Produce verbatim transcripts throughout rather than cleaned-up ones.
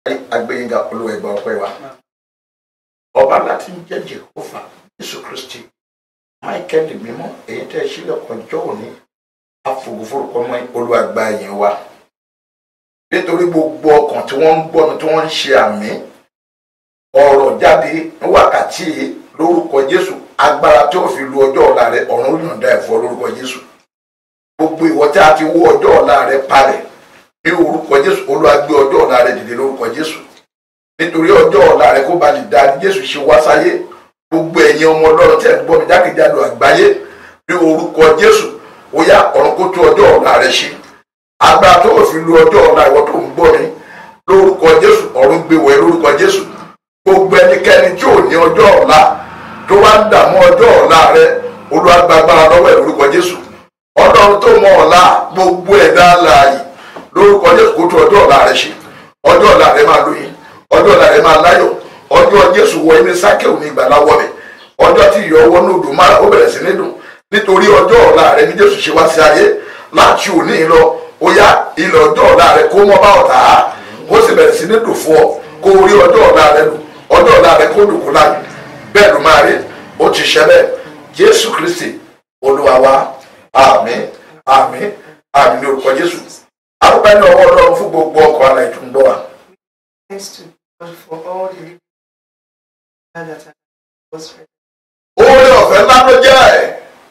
agbẹ́yìnga olúwa ẹgbà ọpẹ́ wa ọba láti ń jẹ́ Jehova Jésù Kristi Michael mímọ́ èyí tẹ́ sílẹ̀ kọjọ́ òní afògùfòrúkọ mọ́ olúwa gba ìyìn wa nítorí gbogbo ọkàn tí wọ́n ń gbọ́ mi tí wọ́n ń ṣe àmì ọ̀rọ̀ jáde ní wákàtí lórúkọ Jésù agbára tí ó fi lu ọjọ́ ọ̀la rẹ ọ̀run yọ̀ǹda ẹ̀fọ́ lórúkọ Jésù gbogbo ìwọ tí a ti wó ọjọ́ ọ̀la rẹ parẹ́ ní orúkọ Jésù olúwa gbé ọjọ́ ọ̀la rẹ dìde lórúkọ Jésù nítorí ọjọ́ ọ̀la rẹ kó ba lè dá Jésù ṣe wá sáyé gbogbo ẹ̀yin ọmọ Ọlọ́run tí ẹ̀ ń gbọ́ mi jákèjádò àgbáyé ní orúkọ Jésù ó yá ọ̀run kó tó ọjọ́ ọ̀la rẹ ṣe agbára tó fi lu ọjọ́ ọ̀la ìwọ tó ń gbọ́ mi lórúkọ Jésù ọ̀run gbé wọ̀ ẹ́ lórúkọ Jésù gbogbo ẹnikẹ́ni tí ò ní ọjọ́ ọ̀la tó wá ń dààmú ọjọ́ ọ̀la rẹ olúwa gba agbára lọ́wọ́ ẹ̀ lórúkọ Jésù Ọlọ́run tó mọ ọ̀la gbogbo ẹ̀dá alààyè lórúkọ Jésù kó tó ọjọ́ ọ̀la rẹ ṣe ọjọ́ ọ̀la rẹ máa lóyìn ọjọ́ ọ̀la rẹ máa láyọ̀ ọjọ́ Jésù wọ inú sákẹ́wò ní ìgbàlá wọlé ọjọ́ tí ìyọ̀ ọwọ́ ní odò máa ó bẹ̀rẹ̀ sí ní dùn nítorí ọjọ́ ọ̀la rẹ ní Jésù ṣe wá sí ayé láti òní lọ ó yá ilẹ̀ ọjọ́ ọ̀la rẹ kó mọ́ bá ọ̀tá ó sì bẹ̀rẹ̀ sí ní dùn fún ọ kó rí ọjọ́ ọ̀la rẹ lò ọjọ́ ọ̀la rẹ kó dùn kó láyọ̀ bẹ́ẹ̀ ló máa rí ó ti ṣẹlẹ̀ Jésù Kristi Olúwa wa àmín àmín àmín ní orúkọ Jésù arúgbó ní ọwọ́ Ọlọ́run fún gbogbo ọkọ̀ ara ìtúndọ́ wa. For all the living that was oore ọ̀fẹ́ ńlá ló jẹ́ ẹ̀.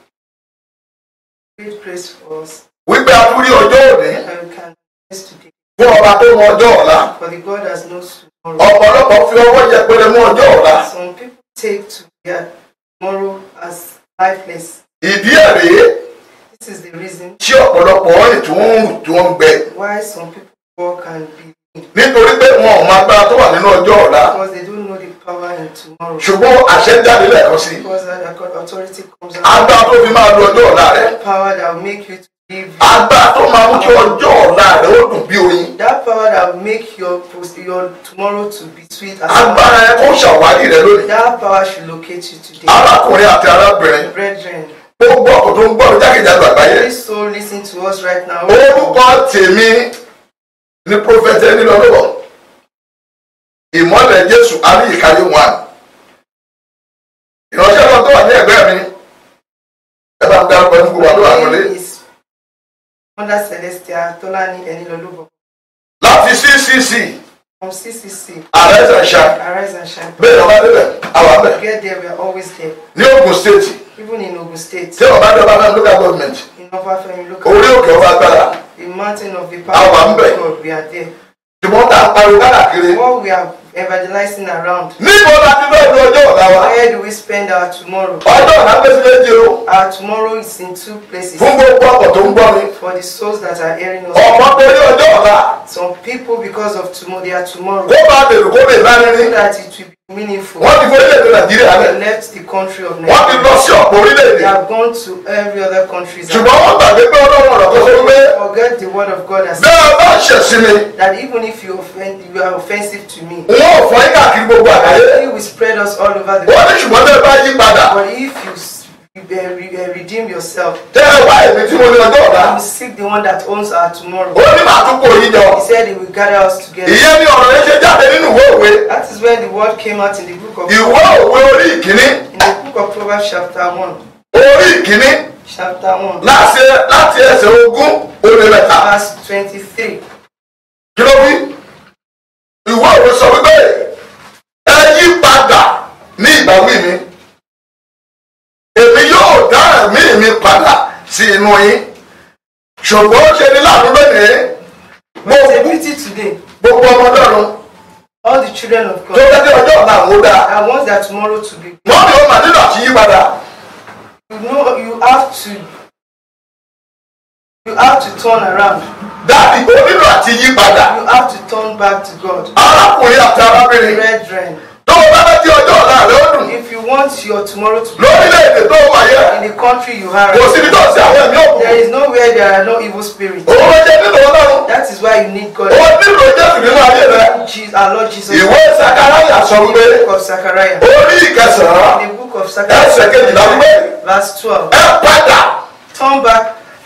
great praise for us. wípé a tún rí ọjọ́ òní. And we can praise today. fún ọba tó mọ ọjọ́ ọ̀la. For the God has no tomorrow. ọ̀pọ̀lọpọ̀ fi ọwọ́ yẹpẹrẹ mú ọjọ́ ọ̀la. Some people take to their tomorrow as lifeless. ìdí ẹ̀ rèé. This is the reason. tí ọ̀pọ̀lọpọ̀ ọ̀rìn tí wọ́n ń rù tí wọ́n ń gbẹ. Why some people walk and be. nítorí pé wọn ò mọ agbára tó wà nínú ọjọ́ ọ̀la. Because they don't know the power in tomorrow. ṣùgbọ́n àṣẹ jáde lẹ́ẹ̀kan sí. Because that authority comes out. agbára tó fi máa lo ọjọ́ ọ̀la rẹ. That power that will make you to live. agbára tó máa mú kí ọjọ́ ọ̀la rẹ ó dùn bí oyin. That power that will make your your tomorrow to be sweet as agbára ẹ kó ṣàwárí rẹ lónìí. that power should locate you today. arákùnrin àti arábìnrin. Brethren, gbogbo ọkọ̀ tó ń gbọ́ jákèjádò àgbáyé. every soul listen to us right now. orúkọ tèmi ni prọfẹtẹ nílò lọ́wọ́ ìmọ́lẹ̀ Jésù aríyíkáyé wọn ìránṣẹ́ kan tó wà ní ẹ̀gbẹ́ mi ẹ bá ń darúgbọ ní gbogbo àdúrà My wọlé. name is Mother Celestia Tolani Enilolubo láti C C C from C C C. Arise and Shine Arise and Shine. bẹ́ẹ̀ ọba débẹ̀ àwọn abẹ Get there, we are always there. ní Ogun State Even in Ogun State, tí ọba dé ọba náà local government in Obafemi local, orí òkè ọba agbára the mountain of the Our power Ambe. of God, we are there. ṣùgbọ́n tá a pariwo káàkiri What we are evangelizing around, níbo la ti bẹ́ẹ̀ lu ọjọ́ ọ̀la wa where do we spend our tomorrow? ọjọ́ ọ̀la pèsè méje o Our tomorrow is in two places. fún gbogbo ọkọ̀ tó ń gbọ́ mi For the souls that are hearing us, ọ̀pọ̀ torí ọjọ́ ọ̀la some people, because of tomorrow, their tomorrow, kó bá bèrè kó lè lárinrin. so that it will be meaningful. wọ́n ti fún orílẹ̀-èdè Nàìjíríà They rẹ̀ left the country of wọ́n ti Nigeria. lọ sí ọ̀pọ̀ They orílẹ̀-èdè have gone to every other country. ṣùgbọ́n wọ́n gbàgbé pé Ọlọ́run ọ̀rọ̀ tó sọ pé Forget the word of God has bí said wọ́n bá ṣẹ̀ sí mi that even if you offend, you are offensive to me, wọ́n ò fọ́ yín káàkiri gbogbo àgbáyé He will spread us all over the wọ́n world. ní ṣùgbọ́n tẹ́ ẹ bá yí padà But if you s- you, uh, re- uh, redeem yourself, tẹ́ ẹ wá èmi tí mo ní ọjọ́ ọ̀la you seek the one that owns our tomorrow. ó ní màá tún kó yín jọ He said He will gather us together. ìyẹn ní ọ̀rọ̀ yẹn ṣe jáde nínú ìwé òwe That is when the word came out in the book of ìwé òwe orí ìkíní in the book of Proverbs chapter one. orí ìkíní Chapter one. láti láti ẹsẹ̀ ogún ó lé mẹ́ta Verse twenty-three. kí ló wí ìwé òwe sọ wípé ẹ yí padà ní ìbáwí mi èmi yóò dá ẹ̀mí mi padà sí inú yín ṣùgbọ́n ó ṣe ní láàánú lónìí mo It's a beauty today. gbogbo ọmọ Ọlọ́run All the children of tó God lẹ́jọ́ ọjọ́ ọ̀la àwọn ó dáa that want their tomorrow to be. wọ́n ní ó mà nílò àti yí padà You know, you have to. You have to turn around. dáàbì ó nílò àti yí padà You have to turn back to God. arákùnrin àti arábìnrin Brethren, tó o bá fẹ́ tí ọjọ́ ọ̀la rẹ ó dùn if you want your tomorrow to be lórílẹ̀‐èdè tó wà yẹ in the country you are, kò síbi tó ṣe àwọn ẹ̀mí òkùnkùn there is nowhere there are no evil spirits. òun ló jẹ́ nílò Ọlọ́run That is why you need God. ó nílò Jésù nínú ayé rẹ Jesus, our Lord Jesus. ìwé Sakaraya sọ In wípé the book of Zechariah. orí ìkẹsàn-án In the book of ẹsẹ̀ kejìlá Zechariah, wípé verse twelve. ẹ padà Turn back, ẹ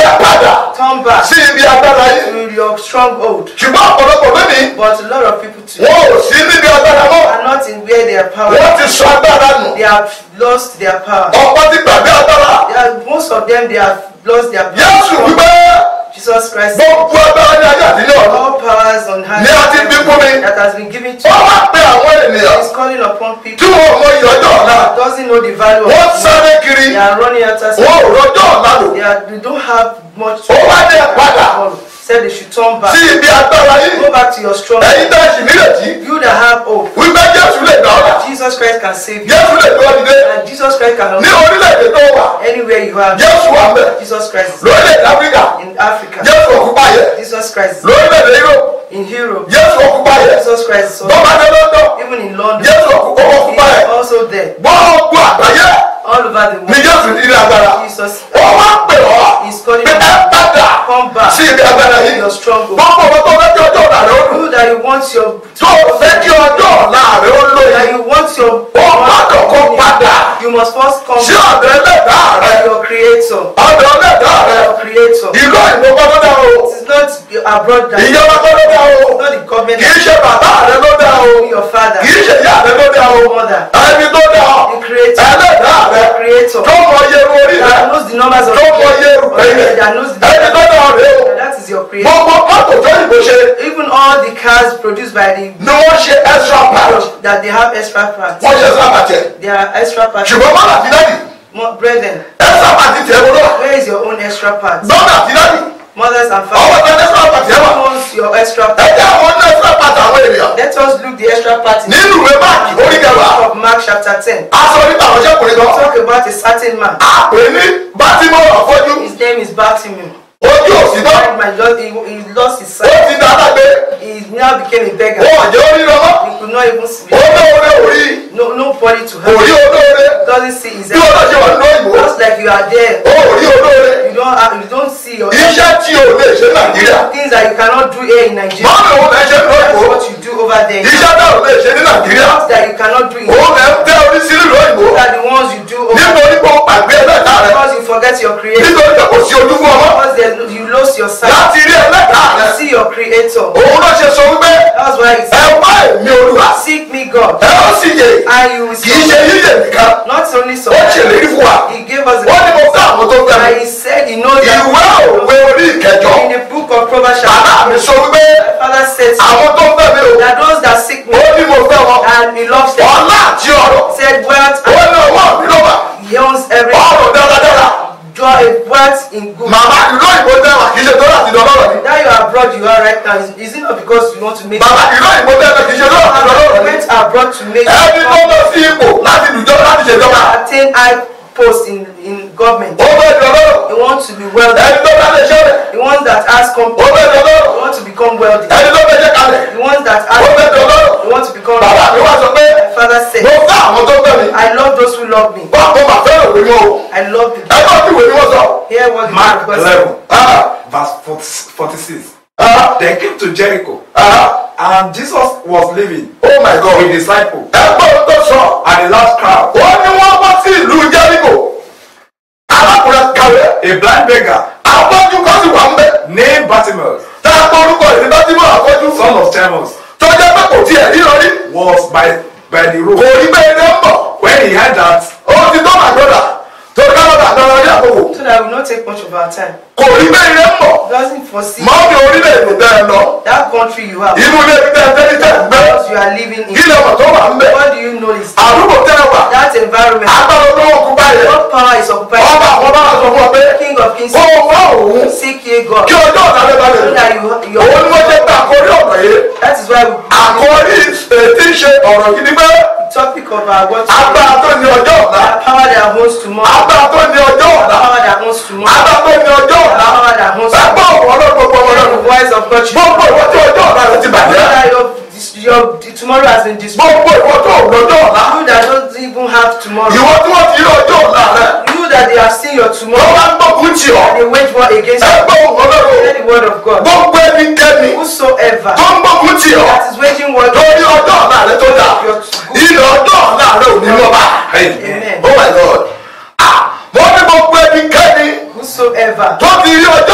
ẹ padà Turn back sí ibi agbára yìí. to your stronghold. ṣùgbọ́n ọ̀pọ̀lọpọ̀ lónìí But a lot of people today wọn ò sí níbi agbára mọ́. are not in where they are power. wọ́n ti sọ agbára nù. They have lost their power. ọ̀pọ̀ ti gbàgbé agbára. They are, most of them they have lost their Jésù power. wípé Jesus Christ, gbogbo agbára ní ayé àti ní ọ̀run all powers on high ní a ti bí fún mi. that has been given to wọ́n you wá pe àwọn ènìyàn is calling upon tí people wọn ò mọ iye ọjọ́ ọ̀la. that doesn't know the value of wọ́n it. sáré kiri They are running after wọn ò something. rọjọ́ ọ̀la lò. They, are, they don't have much ó wá dé padà said they should turn back. sí ibi agbára yìí. Go back to your strong. ẹ̀yin tẹ́ ẹ sì nírètí You that have hope. wípé Jésù lè gbà ọ́ là. Jesus Christ can save you. Jésù lè gbé ọ dìde. And Jesus Christ can help ní you. orílẹ̀-èdè tó wà Anywhere you are. Jésù wà ńbẹ̀. Jesus Christ is lórílẹ̀-èdè Áfíríkà in Africa. Jésù òkúpa yẹ. Jesus Christ is lórílẹ̀-èdè Europe in Europe. Jésù òkúpa yẹ. Jesus Christ is also bọ́bá dé London even in London. Jésù òkúpa He yẹ. is also there. gbogbo àgbáyé All over the ní world. Jésù ní ilé agbára. Jesus wọ́n wá pè ọ́ is calling pé ẹ you. padà Come back sí ibi agbára to yìí. your stronghold. gbogbo ọmọ tó fẹ́ kí ọjọ́ ọ̀la rẹ̀ ó dùn. You that you want your tó fẹ́ kí ọjọ́ ọ̀la rẹ̀ ó lóye. that you want your ó gbọ́dọ̀ kó padà you must first come sí ọ̀dọ̀ ẹlẹ́dàá to rẹ̀. your creator. ọ̀dọ̀ ẹlẹ́dàá rẹ̀. Your creator. ìlú òyìnbó gbọ́dọ̀ dá o. It is not abroad that ìjọba gbọ́dọ̀ dá o. not the government kì í ṣe bàbá rẹ̀ ló dá o. that your father. kì í ṣe ìyá rẹ̀ ló dá o. Your mother. ẹni tó dá ọ. The creator. ẹlẹ́dàá rẹ̀. The creator. tó mọ iye orí rẹ̀. That knows the numbers of tó mọ iye rẹ̀. that knows the ẹni tó dá ọ rẹ̀ o. that is your creator. gbogbo mọ́tò tó yìnbó ṣe Even all the cars produced by the ni wọ́n ṣe extra part. that they have extra parts. wọ́n ṣe extra part yẹn. There are extra parts. ṣùgbọ́n mọ́tò àti dáàdì Mo- Brethren, extra part ti tẹ̀ wọ́n lọ. where is your own extra part? mọ́tò àti dáàdì Mothers and ọwọ́ fathers, tó extra part yẹn wà. who owns your extra ẹ part? jẹ́ àwọn ní extra part àwọn ènìyàn. Let us look the extra part in nínú ìwé máàkì orí kẹwàá. of Mark chapter ten. aṣọ nípa àwọn ṣẹ́kùnrin kan. Talk about a certain man. a pè ní Bátímọ̀ afọ́jú. His name is Bartimaeus. ojú òsì náà. That man just he, he lost his ó sight. ti dáná gbé. He now became a beggar. wọ́n jẹ́ orí lọ́mọ́. He could not even see. olóore orí. No nobody to help. orí olóore. Doesn't see his bí wọ́n lọ ṣe wà nínú òyìnbó. just like you are there. orí olóore. You don't have, you don't see your iṣẹ́ tí o lè ṣe Nàìjíríà. things that you cannot do here in Nigeria. máa ń lò ó lẹ́ ṣe nínú That's òyìnbó. what you do over there. iṣẹ́ náà ò lè ṣe ní Nàìjíríà. Things that you cannot do in òun lẹ́ ń tẹ́ orí sí nínú òyìnbó. Those are the ones you do over there. nítorí pé o pàgbé ẹlẹ́dàá rẹ. Because you forget your creator. nítorí pé kò sí ojú fún ọmọ. Because there's no- you lost your sight. láti rí ẹlẹ́dàá rẹ. You see your creator. òun ló ṣe sọ wípé That's why he ẹ said, wá èmi Olúwa. seek me God. ẹ ó sì yè. And you will kì í ṣe see. yíyè nìkan. Not only so. ó ṣèlérí fún wa. He gave us wọ́n ní a mo fẹ́ àwọn tó fẹ́ mi. and he said he knows that ìwé òwe orí ìkẹjọ. in the book of Proverbs bàbá chapter mi sọ wípé my father said to àwọn tó fẹ́ mi o. that those that seek me ó ní mo fẹ́ wọn. and he loves them ọlá àti ọrọ̀. said wealth ó ní ọwọ́ mi ló wà. and he owns every ọrọ̀ dáradára. joy a wealth in good. màmá ìlú òyìnbó tẹ́wà kì í ṣe tó láti lọ lọ́rọ̀ ni. That you are abroad you are right now is, is it not because you want to make bàbá ìlú òyìnbó tẹ́wà kì í ṣe tó láti lọ lọ́rọ̀ you ni. went abroad to make ẹni tó lọ sí ipò láti dùjọ́ láti ṣèjọba. attain high post in in government. ó bẹ́ẹ̀ lọ lọ́rọ̀. He wants to be wealthy. ẹni tó bá lè ṣe rẹ̀. The ones that has ó company. bẹ́ẹ̀ lọ lọ́rọ̀. They want to become wealthy. ẹni tó bẹ́ẹ̀ jẹ́ kalẹ̀. The ones that ó bẹ́ẹ̀ lọ has lọ́rọ̀. they want to become bàbá mi wá sọ pé my father said mo fẹ́ àwọn tó fẹ́ mi. I love those who love me. wọ́n kó màá fẹ́ràn òwe wọn o. I love the ẹ náà ti wèé ni wọ́n sọ. hear what the Mark word of God eleven, Ah, verse forty-six. ah, They came to Jericho, ah. and Jesus was leaving Oh my God. with disciples ẹ gbọ́ ohun tó sọ. and a large crowd. ó ní wọ́n bọ́ sí ìlú Jẹ́ríkò. arákùnrin kàwé. A blind beggar afọ́jú kan sì wà ń bẹ̀. named Bartimaeus, tá a gbọ́ orúkọ ìdí bá ti mọ̀ afọ́jú. son of Timaeus, tó jẹ́ pé kò tiẹ̀ rí lórí. was by, by the road. kò rí bẹ́ẹ̀ ní ń bọ̀. When he heard that, ó ti tó màdọ́dà. tó ká lọ́dà lọ́rọ́ ní àkókò. so that will not take much of our time. kò rí bẹ́ẹ̀ ní ń bọ̀. Doesn't foresee máa ń fi orílẹ̀-èdè tẹ́ ẹ lọ. that country you have. inú ilé ibi tẹ́ ẹ tẹ́lí tẹ́ ẹ gbé. Because you are living in. kí lè mọ̀ tó wà ń bẹ̀. What do you know is àdúgbò tẹ́ ẹ wà. that environment. agbára olówó kú báyìí. What power is occupied? ọba àwọn bá sọ fún ọ pé. King of kings. ó wá òun. Seek ye God. kí ọjọ́ ọ̀la lè balẹ̀. So that you you òun ni wọ́n jẹ́ pé àkórí ọ̀rọ̀ yìí. that is why we àkórí ètí ṣe ọ̀rọ̀ yìí ni pé topic of our what agbára tó ní ọjọ́ ọ̀la. power that owns tomorrow. agbára tó ní ọjọ́ ọ̀la. Power that owns tomorrow. agbára tó ní ọjọ́ ọ̀la. Power that owns ẹgbẹ́ ọ̀pọ̀ ọlọ́run gbogbo ọmọ the ọlọ́run. voice of God. gbogbo ìwọ tí ọjọ́ ọ̀la rẹ ti bàjẹ́. That your, your tomorrow has been destroyed. gbogbo ìwọ tó lọ́jọ́ ọ̀la. You that don't even have tomorrow. ìwọ tí wọ́n ti rí ọjọ́ ọ̀la rẹ. You that they have seen your wọ́n tomorrow. bá ń gbógun tì ọ́. They wage war against you. ẹgbẹ́ ọ̀pọ̀ ọlọ́run. Hear the word of God. gbogbo ẹnikẹ́ni Whosoever tó ń gbógun tì ọ́. that is waging war lórí ọjọ́ ọ̀la rẹ tó dà. ilẹ̀ ọjọ́ ọ̀la rẹ ò ní lọ́ba. Amen. Oh my God. Ah, mo ní gbogbo ẹnikẹ́ni whosoever tó ti rí ọjọ́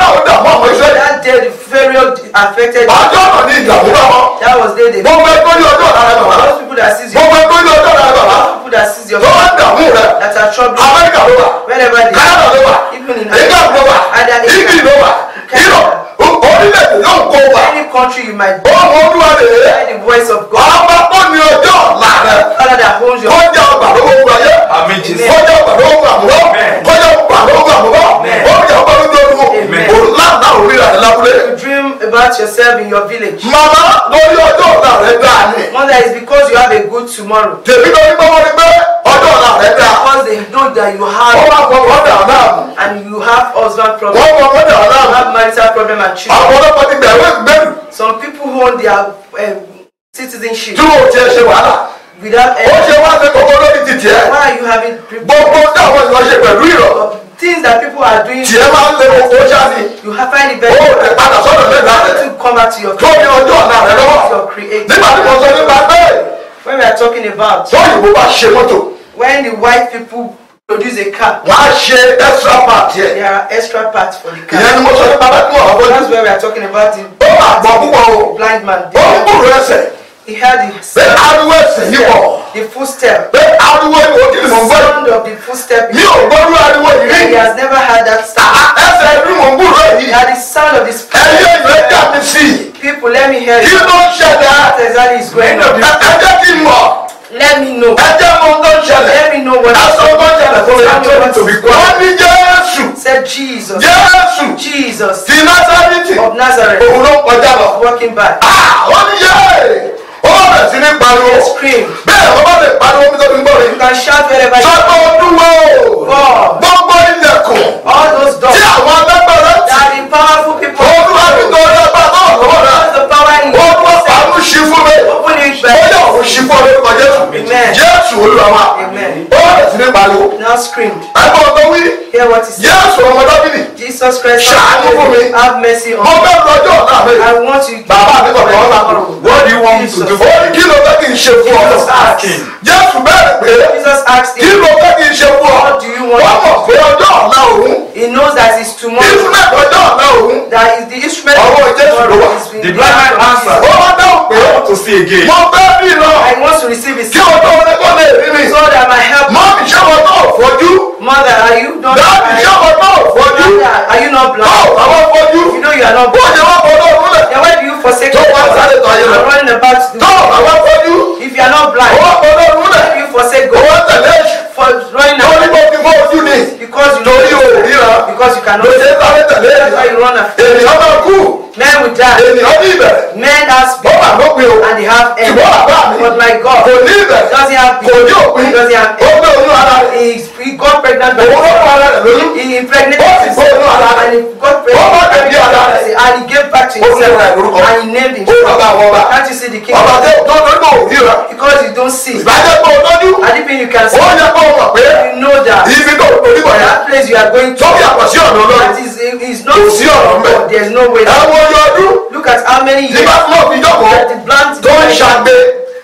náà ó dààmú àwọn iṣẹ́. That day the Pharaoh affected. ọjọ́ náà ní ìdààmú náà. That was day they. gbogbo ẹgbẹ́ ní ọjọ́ ọ̀la rẹ bàbá. Those people that sees you. gbogbo ẹgbẹ́ ní ọjọ́ ọ̀la rẹ bàbá. Those people that sees your. tó wá dààmú rẹ. That are troubling. Amẹ́ríkà ló wà. Wherever they. Canada ló wà. Even in England ló wà. Italy ló wà. yíyọ orílẹ̀-èdè yóò kó wa. Any country you might be. ohun olúwa rè é. Hear the voice of God. ọba tó ní ọjọ́ ọ̀la rẹ. Father that holds your. kọjá ọgbà lówó wáyé. Àmín Jésù. kọjá ọgbà lówó àmúlò. kọjá ọgbà lówó àmúlò. kọjá ọgbà lówó àmúlò. òǹlànà òrìrà ẹ̀ lábúlé. You dream about yourself in your village. màmá lórí ọjọ́ ọ̀la rẹ dáa ni. Mother, it's because you have a good tomorrow. tèmi lórí gbọ́wọ́ ni pé ọjọ́ ọ̀la rẹ dáa. Because they know that you have. wọ́n máa fọ ọ̀dà náà. And you have husband problem. wọ́n fọ ọ̀dà You náà. have marital problem and children. àwọn ọlọ́pàá ti bẹ̀rẹ̀ gbẹ̀rù. Some people hold their um, citizenship tí wọ́n ti ẹ̀ ṣe wàhálà. without ó any. ṣe wá sí kókó lórí ti tiẹ̀. Why are you having people? gbogbo táwọn ènìyàn ṣe pẹ̀lú ìrọ̀. Things that people are doing. tiẹ̀ máa ń lé owó ṣáàní. You have find it ó very. rẹ̀ padà sọ́dọ̀ lẹ́gbàá rẹ̀. To come back to your. tó ní ọjọ́ ọ̀la rẹ lọ́wọ́. Your creator. nígbà tí mo sọ nípa bẹ́ẹ̀. When we are talking about tóyìnbó bá ṣe mọ́tò. when the white people produce a car, wọ́n á ṣe extra part yẹ. there are extra parts for the car. ìyẹn ni mo sọ nípa bẹ́ẹ̀ tí wọ́n bọ́ That's where we are talking about the ó máa gbọ́ púpọ̀ o. blind man. ó ń kúrò ẹsẹ̀. He had the pé ariwo ẹsẹ̀ yìí pọ̀. the footstep. pé ariwo ìwò kí ni mò ń gbọ́. Sound of the footstep. mi ò gbọ́dọ̀ ariwo yìí He rí. has never had that sound. ẹsẹ̀ ìlú mò ń kúrò He yìí. had the sound of the ẹyẹ ìwé dà mí sí i. people. Let me hear kí you. ló ń ṣẹlẹ̀. What exactly is going on? ẹ ẹ jẹ́ kí n mọ̀. Let me know. ẹ jẹ́ mọ̀ tó ń ṣẹlẹ̀. Let me know what. ẹ sọ tó ń ṣẹlẹ̀ fún mi. wọ́n ní Jésù. Said Jesus. Jésù. Jesus ti Násárẹ́tì. of Nazareth òun ló ń kọjá lọ. walking by. Ah, wọ́n ní yé. ó bẹ̀rẹ̀ sí ní pariwo. Scream. bẹ́ẹ̀ wọ́n bá lè pariwo mi tó fi ń bọ̀ You rí. can shout wherever you sọ́kọ̀ dúró. God. gbogbo ilẹ̀kùn. All those tí doors àwọn alágbára tì. that the powerful people. olúwa mi tó rí ẹgbẹ́ náà lọ́wọ́ rẹ̀. What's the power in olúwa you? àánú ṣí fún mi. Open it ó yẹ back. òun ṣí fún olórúkọ Jésù. Amen. Jésù olúwa wa. Amen. ó bẹ̀rẹ̀ sí ní pariwo. Now scream. ẹgbẹ́ ọ̀tọ̀ wí. Hear what he said. Jésù ọmọ dábìlì. Jesus Christ, Ṣàánú fún mi. have mercy on mo me. fẹ́ lọ́jọ́ ọ̀la mi. I want you to. bàbá mi kọ̀ọ̀kan ọ̀la mi. What do you want me to do? ó ní kí ló fẹ́ kí n ṣe fún ọ. Jesus asked. Jésù bẹ̀rẹ̀ pé Jesus asked kí him. ló fẹ́ kí n ṣe fún ọ. What do you want? wọ́n mọ̀ pé ọjọ́ ọ̀la òun. He knows that it's tomorrow. ìfúnẹ̀ ọjọ́ ọ̀la òun. That is the instrument Ọwọ́ of Jésù ló wà. tomorrow is in The the blind man hand of answered. ó Jesus. wá dáhùn pé I want to see again. mo fẹ́ bí lọ. I want to receive his kí ọjọ́ orin kọ́ lè rí mi. so that my help. mọ́ mi ṣé wọn náà fojú. Mother, are you not dáàbì ṣé blind? wọn náà fojú. Mother, are you not báwo blind? àwọn fojú. You know you are not bó blind. ṣe wá fọdọ́ òun lẹ̀. Then why do you forsake Tó wá sáré tó ayé lọ. and running about to tó do? àwọn fojú. If you are not ó blind, wá fọdọ́ òun why lẹ̀. do you forsake ó God wá tẹ̀lé èṣù. for running torí about? mo fi mọ́ ojú ni. Because you torí o ò ríran. because you cannot. ló ṣe é sáré tẹ̀lé That's why you run ènìyàn. after. ènìyàn máa kú. Men will die. ènìyàn ní ìbẹ̀rẹ̀. Men have ó spirit wà lópin o. and they have end. ṣùgbọ́n bàbá mi But my God kò ní ìbẹ̀rẹ̀. doesn't have kò ní òpin. He doesn't have ó end. gbé oyún ara rẹ̀. He, he got pregnant by òun ló fún ara rẹ̀ lóyún. He impregnated Ó sì gbé oyún ara rẹ̀. and he got Ó bá tẹ̀lé ara rẹ̀. pregnant and he gave back to Ó fún himself ara rẹ̀ lórúkọ. and he named ó bàbá himself. àwọn ọba. Can't you see the king? ọba tẹ tó lórí kò ríran. Because you don't see. ìbájẹ́ pé o lójú. And even you can see. ó yẹ kó o mọ̀ pé You know that. ibi tó o torí bọ̀ yá. That place you are going to. tó yàtọ̀ sí ọ̀nà That Ọlọ́run. is is not. Kò sí ọ̀rọ̀ ńbẹ̀. There's no way. ẹ wo oye ọdún. Look at how many years nígbà tí wọ́n fi jókòó. that the plant tó ń ṣàgbé.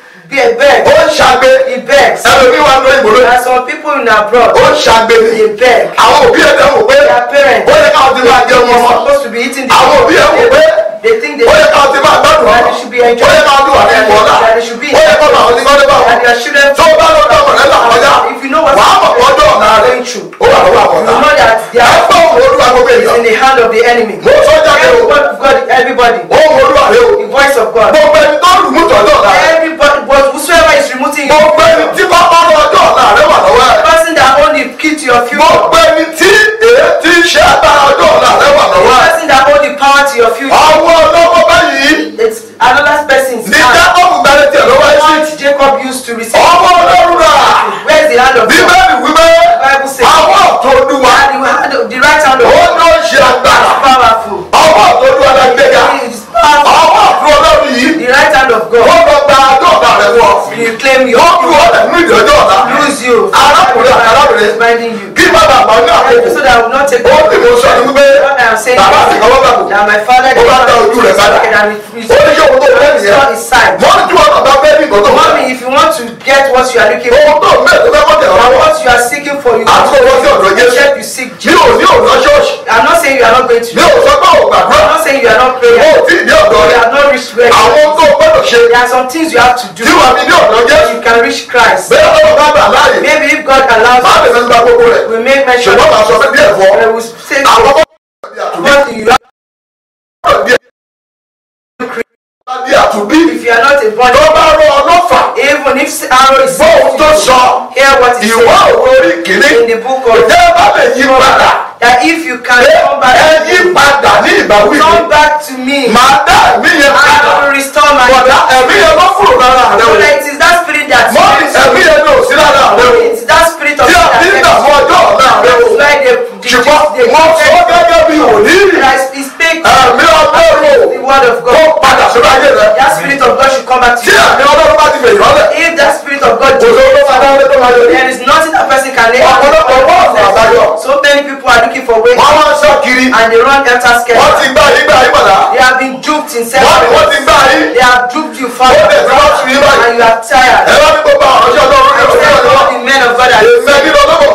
be beg. ó ń ṣàgbé. He begs. ẹlòmíì wà lóyún ìbò There lóyún. are some people in abroad. ó ń ṣàgbé ni. They beg. àwọn òbí ẹ̀ dẹ́wò pé. Their parents. ó yẹ káwọn ti máa jẹun They're ọmọ. supposed to be eating the àwọn òbí ẹ̀ wò pé. They think they ó yẹ káwọn ti máa gbádùn that ọmọ. they should be ó enjoying. yẹ káwọn ti wà ní ìwọ ọ̀la. That they should be. ó yẹ káwọn àwọn ti kọ́ dé báwọn. That their children. tó bá lọ dáwọn rẹ làkọjá. If you know what wàá mọ̀ ọjọ́ ọ̀la rẹ̀. going through. ó wà lọ́wọ́ You àkọ́tà. know that ẹ their gbọ́ òun olúwa gbogbo is in èèyàn. the hand of the enemy. mo sọ jáde o. Everybody, God, everybody. òun olúwa rẹ o. The voice of God. gbogbo ẹni tó lù mú tọ́jọ́ ọ̀la rẹ̀. Everybody, but whosoever is removing you, gbogbo ẹni tí bá bá lọ ọjọ́ ọ̀la rẹ̀ wà lọ́wọ́ ẹ̀. the person that own the key to your future, gbogbo ẹni tí èé ti ṣe agbára ọjọ́ ọ̀la rẹ̀ wà the lọ́wọ́ ẹ̀. person that own the power to your future, àwọn ọlọ́wọ́ báyìí it's another person's ní hand. jákọ́bù gbẹ́rẹ́ tiẹ̀ lọ́wọ́ ẹ̀ sí. What Jacob used to receive. ọmọ ọlọ́run rà. Where's the hand of God? bíbélì wípé Bible says. àwọn ọ̀tọ̀ olúwa And the, hand of, the right hand of ó God ló ń ṣe agbára. is powerful. ọwọ́ ọ̀tọ̀ olúwa la gbéga. It is powerful. ọwọ́ ọ̀tọ̀ ọlọ́run yìí The right hand of ó God lọ gba ọjọ́ ọ̀la rẹ̀ wọ̀. will claim you. wọ́n fi ọ̀lẹ̀ nínú ìdí ọjọ́ ọ̀la. Lose you. arákùnrin àti arábìnrin Is binding you. kí bàbá àgbà ní àkókò. So that I will not take ó sì mú sọ ní wípé what I am saying bàbá àti is ọwọ́ bàbò. that my father Ó bá dá ojú rẹ̀ padà. and ó ní ṣé òun tó fẹ́ nìyẹn. restore his sight. wọ́n ní tí wọ́n bàbá fẹ́ ní ìgbọ́dọ̀ wọ́n. Mommy, if you want to get what what you are looking for. ohun tó ń bẹ̀ tó fẹ́ kọ́ tẹ̀ ọ́ And lọ́wọ́. what you are seeking for, you Àti owó sí ọ̀dọ̀ Jésù. except you seek mi Jesus. ò ní òun lọ ṣọ́ọ̀ṣì. I'm not saying you are not going to. mi ò sọ pé ò I'm gbàdúrà. not saying you are not o praying. ò tí ì ní ọ̀dọ̀ You rẹ̀. have not reached where. àwọn ohun tó o gbọ́dọ̀ ṣe. There are some things you have to do. tí wàá fi ní ọ̀dọ̀ Jésù. You can reach Christ. bẹ́ẹ̀ lọ́wọ́ bá gbà láàyè. Maybe if God allows máa us, bẹ̀rẹ̀ nípa gbogbo rẹ̀. we make mention ṣùgbọ́n màá sọ pé bí ẹ̀fọ́. we will say àwọn ọmọ what you have bí àtúbí. if you are not a born tó bá rọ ọlọ́fà. even if arrow is bóun tó sọ. hear what is ìwọ said òwe orí kìíní. in the book of ìjẹ́ bá lè yí padà. that if you can ẹ come back ẹ yí padà ní ìbáwí mi. come back to me màá dá ẹ̀mí yẹn I padà. will restore my bọ̀dá ẹ̀mí yẹn ló kúrò lára rẹ so o. that it is that spirit that mọ́mí ẹ̀mí yẹn ló sí lára rẹ o. it is that spirit of tí a bí that ìdààmú ọjọ́ ọ̀la rẹ o. is why they ṣùgbọ́n wọ́n sọ gẹ́gẹ́ bí òní. Christ is speaking ẹ̀mí ọlọ́run the word of kó God. padà sórí ayé rẹ. That spirit of God should come back to tí you. ẹ̀mí ọlọ́run bá ti fèyí lọ́lẹ̀. If that spirit of God kò do, sóhun tó máa dáwọ́lé tó máa yọrí. there is nothing that person can lay ọ̀pọ̀lọpọ̀ wọ́n ọ̀nà àbáyọ. So many people are looking for ways wọ́n máa ń sọ kiri. and they run after wọ́n ti scared. gbá yín gbá yín padà. They have been duped in wọ́n several ní wọ́n ti ways. gbá yín. They have duped you ó further dẹ̀ tí wọ́n ti rí báyìí. and you are tired. ẹ wá ní gbogbo àwọn ọ̀ṣọ́ ọlọ́run ní I òṣèlú tell ọ̀dọ́. all the men of God that èmi ẹni lọ lọ́bọ̀.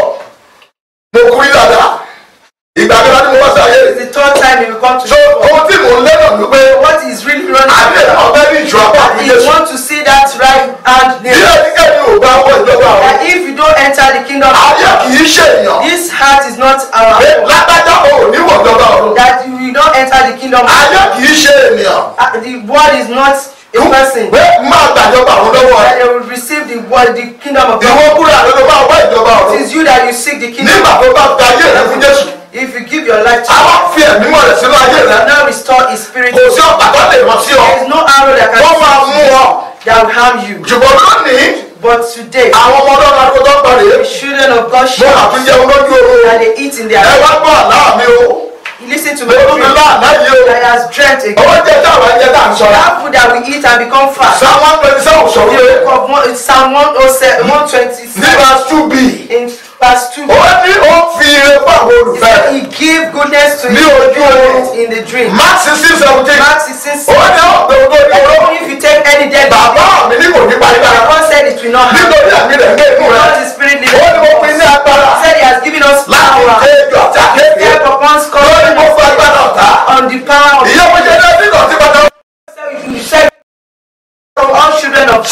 mo kú yí dáadáa. ìgbà mi láti mo wá sáyé. it's the third time you will come to so ohun tí mò ń lẹ́nà ni pé what is really running àbí ẹ̀ náà bẹ́ẹ̀ ní ìjọ àpá that àbí you Jésù. want to see that right hand bí nail. ẹnikẹ́ni ò bá wọ ìjọba àwọn. That if you don't enter the kingdom of ayé God, kì í ṣe èèyàn. this heart is not our pé own. lágbájá ò ní wọ ìjọba ọ̀run. That you will not enter the kingdom of ayé God. kì í ṣe ènìyàn. Uh, the word is not a person. pé máa gbàjọba ọ̀run lọ́wọ́ That ẹ̀. they will receive the word, the kingdom of ìwọ God. kúrò àlọ́ ló bá wá ìjọba It ọ̀run. is you that you seek the kingdom. nígbà tó bá gba ayé rẹ fún Jésù. If you give your life to a wá fi ẹ̀mí mọ̀ rẹ̀ sínú ayé God, rẹ. you now restore His spirit. kò sí ọ̀pá tó lè rán sí ọ. There is no arrow that can wọ́n máa mú ọ. that will harm you. ṣùgbọ́n lónìí But today, àwọn ọmọ ọlọ́run arúgbó tó ń parí. the children of God mo shout àtúnjẹ olójú oorun. and they eat in their ẹ wá gbọ́ àlá mi o. listen to mo my tún mi dream lá àlá yìí o. that has dreamt again. owó jẹ tí àwọn ẹjẹ tá à ń sọ. That food that we eat and become fat. psalm one twenty seven sọ The wípé book of one- Psalm one oh seven, one ní twenty-seven verse two b. in verse two. ó ní ó fi ire fún àwọn He olùfẹ́ said rẹ̀. he gave goodness to Ní his ojú oorun. children in the dream. mark sixteen seventeen. Mark sixteen ó ní ọ̀pẹ̀ ògbó ní said, oró. "Even if you take any dead bàbá mi ní kò ní parí my lára. God said it will not happen. nítorí àmì rẹ̀ ń gbé inú God rẹ̀. is spirit ó living. ní mo pin ní agbára. He said he has given us láti power. dé ìjọ àti àkéèké. Step upon lórí scorpions gbogbo agbára ọ̀tá. on the power of ìyá mo ṣe ní ẹbí kan tí bàtà. you said from all children of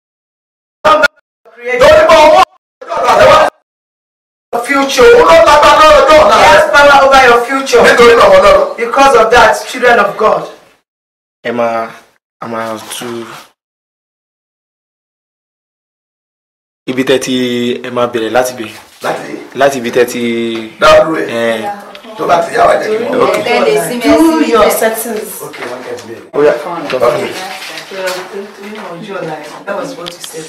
created lórí bọ́ ọwọ́ ọjọ́ ọ̀la rẹ̀ wá. future. òun ló lágbára lọ́jọ́ ọ̀la He rẹ̀. has power over your future. nítorí náà wọ́n lọ́rùn. Because of that, children of God. ẹ máa a máa tú ibi tẹ́ ti ẹ máa bẹ̀rẹ̀ láti bẹ̀ láti láti ibi tẹ́ ti dáadúró ẹ̀ ẹ tó bá ti yá wa jẹ́ kí wọ́n. ok Do your settings. Okay, one can play. ó yá Okay. That was what you said.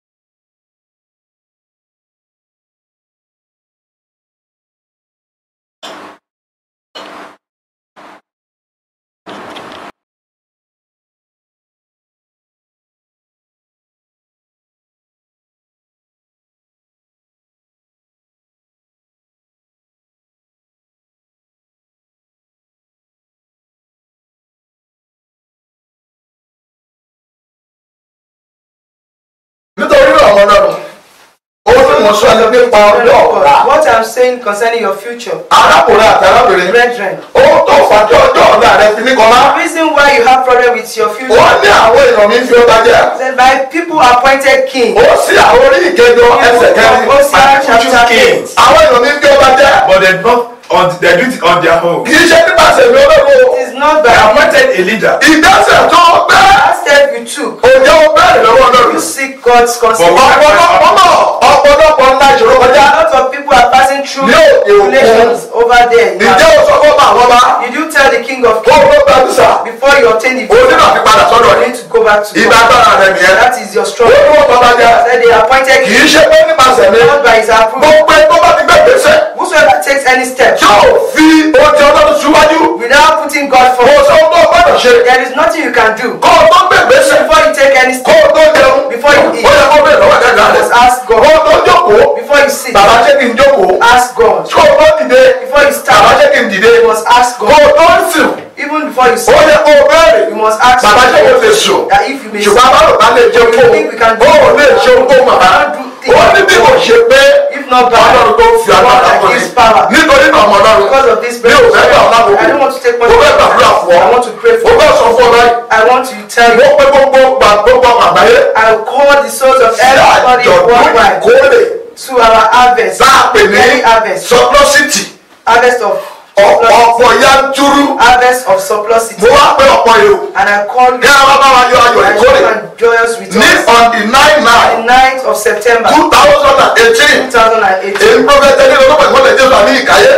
nítorí náà wọ́n lọ́rùn. owó tí mo sọ ẹni nípa ọjọ́ ọ̀la. What I'm saying concerning your future, arákùnrin àti arábìnrin. brethren, owó tó fàájọ́ ọjọ́ ọ̀la rẹ fi ní kọ́lá. the reason why you have problem with your future ó ní àwọn èèyàn mi fi ọba jẹ́. is that by people appointed king. ó sí àwọn orí ìkẹjọ ẹsẹ̀ kẹrin. Hosea chapter eight. àwọn èèyàn mi fi ọba jẹ́. But they not on they do it on their own. kì í ṣe nípasẹ̀ mi olóko. It is not They by appointed a leader. ìgbésẹ̀ tó gbẹ́. that step you took. òjò bẹ́ẹ̀ lọ́wọ́ You lọ́rùn. seek God's consent. But ọ̀pọ̀lọpọ̀ ọ̀pọ̀lọpọ̀ ńlá ìṣòro kọjá. A lot of people are passing through Ní òkè òkun. tribulations over there. ǹjẹ́ o sọ fún ọba àwọn ọba. Did you tell the king of kó o kings ló gbàdúrà sà. before you obtain the o ní visa, láti padà sọ́dọ̀ you rẹ̀. need to go back to ìgbà God? agbára rẹ̀ nìyẹn. That is your ó struggle. ní wọ́n bàbá jẹ́. Said they appointed kì í king, ṣe pé nípasẹ̀ mi. not by his approval. gbogbo ẹ̀ tó bá ti gbé gbèsè. Whosoever takes any step tí o fi oúnjẹ ọlọ́run síwájú. without putting God kò first, sọ tó o gbọ́dọ̀ ṣe. there is nothing you can do. kó o tó gbé gbèsè. Before you take any kó step, o tó jẹun. Before you eat. ó yẹ kó o bẹ̀rẹ̀ lọ́wọ́ ẹ̀dá you rẹ̀. must ask kó God. o tó jókòó. Before you sit, bàbá ṣé kí n jókòó. ask God. kó o tó dìde. Before you bàbá stand, ṣé kí n dìde. you must ask kó God. o tó sùn. Even before you ó say, yẹ kó o béèrè you must ask bàbá ṣé o lè sùn that if you may ṣùgbọ́n say, abáwọ̀ bá lè jẹun kó you think we can do o ò lè ṣeun kó màmá ó ní bí kò ṣe pé if not ọlọ́run by tó fi agbára that fún gives mi power. nítorí náà ọmọ ọlọ́run Because of this mi ò fẹ́ gbà ọ́ lábòkù I don't want to take mo money. fẹ́ gbàdúrà fún ọ I want to pray mo for fẹ́ you. sọ fún ọ báyìí I want to tell mo you. pé gbogbo gbà gbogbo àgbáyé I will call the souls of sí everybody àjọ̀dún worldwide ìkórè to our harvest. tá a pè ní Any harvest. surplusity Harvest of ọ̀pọ̀ yanturu harvest of surplusity. mo wá pé ọ̀pọ̀ yìí o And I call kí a bá bá wa yọ ayọ̀ and ìkórè and joyous with ní us. on the nine The nine ninth of September two thousand and eighteen two thousand eighteen. èyí prọfẹtẹ ní olóògbé ìmọ̀lẹ̀ jésù àní ìkáyé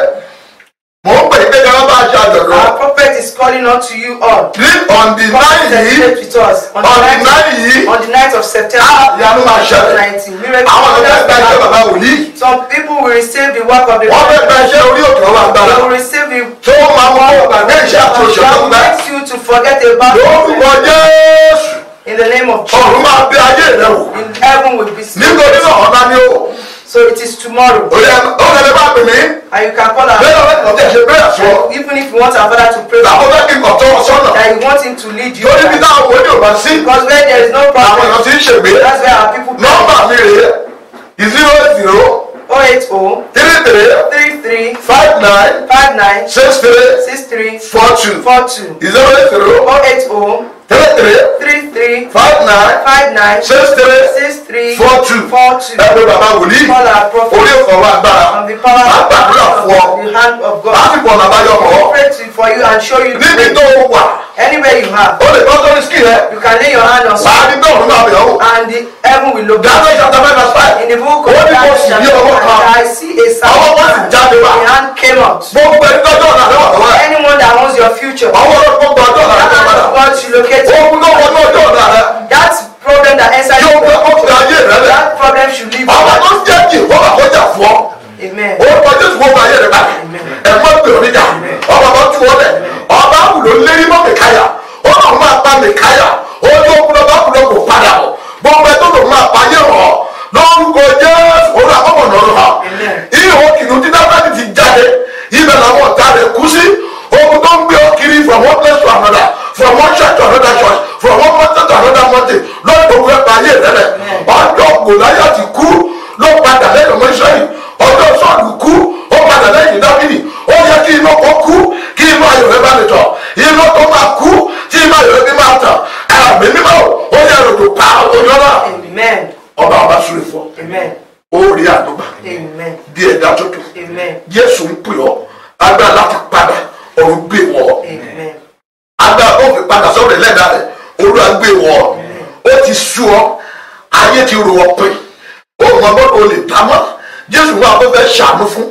mò ń pè é pé kí a bá a ṣe àjọ̀dún Our prophet is calling unto you all. ní on the nine yìí Celebrate with us on on the the nine ninth yìí on the ninth of September ìyanu máa ṣẹlẹ̀ nineteen. Miracle. àwọn ọ̀dọ́ ẹgbẹ́ iṣẹ́ bàbá wòlíì Some people will receive the work of the wọ́n fẹ́ gba iṣẹ́ orí òkè ọwọ́ agbára They will receive the tó máa mú ọwọ́ gbàgbé iṣẹ́ àti òṣèlú that ọgbẹ́ makes you to forget about lórúkọ jésù in the name of ọ̀run Jesus. máa bí ayé rẹ wò In heaven will be nítorí náà ọ̀la ni ó So it is tomorrow. ó yẹ ó lè lè bá pè mí And you can call our bẹ́ẹ̀ lọ́wọ́ ìkọ̀tẹ́ ṣe bẹ́ẹ̀ sọ even if you want our father to pray for làwọn you, fẹ́ kí n kọ̀ tọ́ ọ sọ́nà that you want him to lead you. torí bí táwọn wo ní ò bá sí Because where there is no àwọn problem, èèyàn ti ń ṣègbè that's where our people pray. nọ́mbà mi rèé zero zero oh eight oh three three three three five nine five nine six three six three four two four two. zero zero oh eight oh three three three three five nine five nine six three six three four two four two. ẹgbẹ́ bàbá wòlíì Call our prophet orí ọ̀fọ̀ agbára on the power máa gbàdúrà fún ọ of the hand of God. láti pọ̀ nàbá yọ ọ́ Pray to for you and show you the níbi way. tó wà Anywhere you have, ó lè tọ́ sórí skì rẹ you can lay your hand on wàá something ní bẹ́ẹ̀ òun náà bẹ̀ ọ́ and the heaven will look down. dáná chapter five verse five In the book ó of ní kó Daniel, sì chapter ní ọwọ́ kan one, I see a ọwọ́ wọn sì sign. jáde wá The hand came out. gbogbo ẹni tọ́jú ọ̀nà àlẹ́ wà lọ́wọ́ ẹ̀ Anyone that wants your future, ọwọ́ rẹ gbogbo ọjọ́ ọ̀nà that àlẹ́ hand padà of God should locate you. ogun tó wọnú ọjọ́ ọ̀nà rẹ That problem that answers yóò you, gbé ọkùnrin ayé rẹ lẹ that problem should leave ọba tó you. ń jẹ́ kí ìwọ́n àkọjá fún ọ Amen. orúkọ jésù wọ́n gba ayé rẹ báyìí ẹ̀gbọ́n pè ọ́ níjà ọba bá tú ọ lẹ̀ ọba àwùlò lérí mọ́ mẹ́káyà ó náà máa pa mẹ́káyà ó ní okùn ọba àwùlò kò padà bọ̀ gbogbo ẹ̀ tó lò máa pa ayé rọ̀ lórúkọ jésù olú àkọ́kọ́ náà lọ ihò kìnnìún tí dábàdì ti jáde ibẹ̀ làwọn ọ̀tá rẹ̀ kú sí ogun tó ń gbé ọ kiri from one place to another from one church to another church from one mountain to another mountain lọ́dún tó fẹ́ pa ayé rẹ̀ rẹ̀ ọjọ́ gòláyà ti kú ló padà lẹ́yìn ọmọ israẹli ọjọ́ sọ́ọ̀lù kú ó padà lẹ́yìn dábìlì ó yẹ kí iná kó kú kí inú ayọ̀ rẹ̀ bá lè tọ̀ iná tó máa kú tí inú ayọ̀ rẹ̀ bí máa tàn àmì mímọ́ ó yẹ ròdò pa ọjọ́ náà Amen. ọba ọba súre fún Amen. ó rí àdúgbà Amen. bí ẹ̀dá tuntun Amen. jésù ń pè ọ́ agbára láti padà ọ̀run gbé wọ̀ ọ́ Amen. agbára tó fi padà sọ́dọ̀ ẹlẹ́dàá rẹ̀ olúwa gbé wọ̀ ọ́ ó ti sú ọ ayé ti ro ọ pé ó mọ bọ́dọ̀ o lè dá mọ́ jésù wọn àbọ̀ fẹ́ ṣàánú fún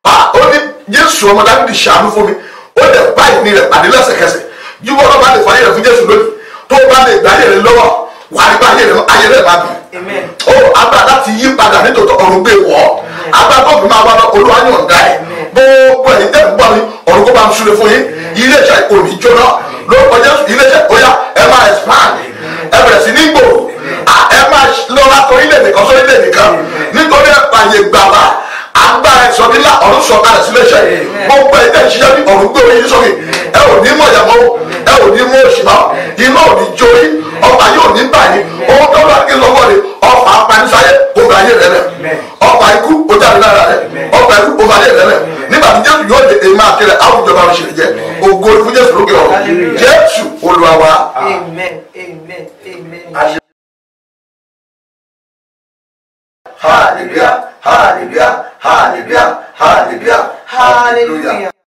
ó ní jésù ọmọ dábìlì ṣàánú fún mi ó lè bá ìní rẹ̀ pàdé lẹ́sẹ̀kẹsẹ̀ yíwọ́ ọlọ́ba lè fọ ayé rẹ̀ fún jésù lónìí tó bá lè gbá ayé rẹ̀ lọ́wọ́ wà á rí bá ayé rẹ̀ ayé rẹ̀ máa bì Amen. ó agbára láti yí padà nítorí ọ̀run gbé wọ̀ ọ́ agbára tó fi máa wá lọ olúwa yọ̀ǹda ẹ̀ gbogbo ẹ̀yin tẹ̀ ń gbọ́ mi ọ̀run kó bá ń súre fún yín iléeṣẹ́ òní jóná lórúkọ jésù iléeṣẹ́ óyá ẹ máa expand ẹ bẹ̀rẹ̀ sí ní gbòòrò ẹ máa lọ látọ̀ ilẹ̀ nìkan sọ ilẹ̀ nìkan nítorí àyè gbàgbá agbára ìsọdínlá ọ̀run sọ̀kalẹ̀ sí iléeṣẹ́ gbogbo ẹ̀yin tẹ̀ ń ṣiṣẹ́ bí ọ̀run gbé oyin sókè ẹ ò ní mọ̀ ìyàmọ́ ẹ ò ní mú òṣì mọ́ iná ò ní jó yín ọba yóò ní báyìí owó tó bá kí lọ́wọ́ rẹ̀ ọfà apanisáyé kò bá ayé rẹ̀ rẹ̀ ọfà ikú ó jáde lára rẹ̀ ọfà ikú ó bá ayé rẹ̀ rẹ̀ nígbà tí jésù yóò lè èèmà àtẹrẹ àwùjọ bá ṣe jẹ ògo fún jésù lókè ọ̀run jésù olúwa wa. Amen. Amen. Amen. hallelujah hallelujah hallelujah hallelujah Hallelujah.